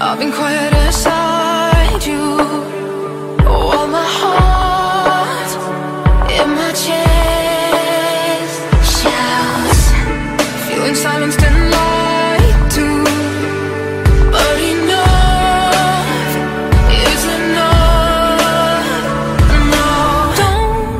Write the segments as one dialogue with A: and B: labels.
A: I've been quiet inside you, while my heart in my chest shouts, feeling silenced and lied to. But enough is enough. No, don't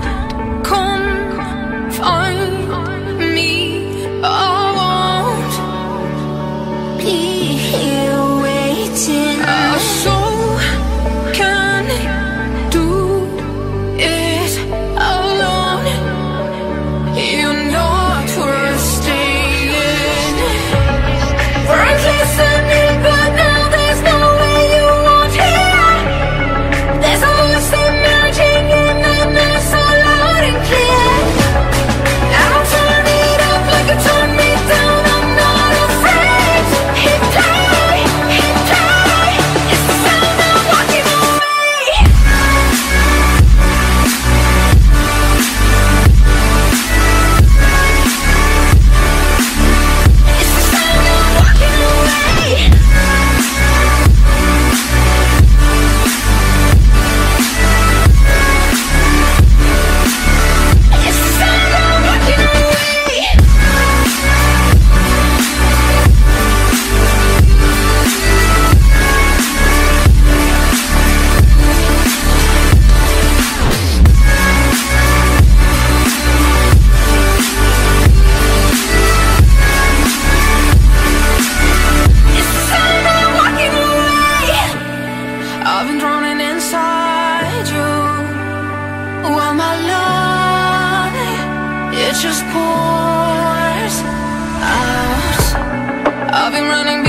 A: confine me. I won't be here waiting. Our soul can do it alone. You're not worth staying. We're listening, but now there's no way you won't hear. There's a voice emerging in the night, so loud and clear. And I'll turn it up like it turned me down. I'm not afraid. Hit play, hit play. It's the sound of walking away. It's the sound of walking away. It's the sound of walking away. It's the sound of walking away. I've been drowning inside you, while my love, it just pours out. I've been running